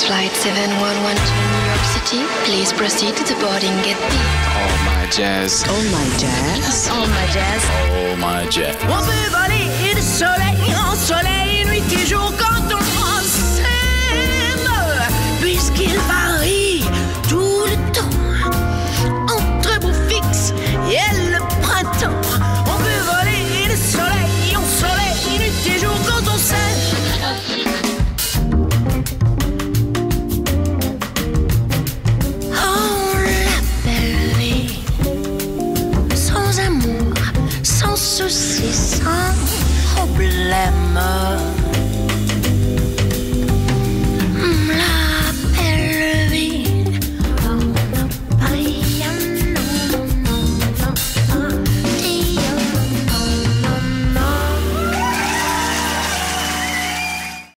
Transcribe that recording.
is flight 7112 New York City. Please proceed to the boarding gate B. Oh my jazz. Oh my jazz. Oh my jazz. Oh my jazz. On peut voler du soleil en soleil, nuit et jour quand on s'aime, puisqu'il va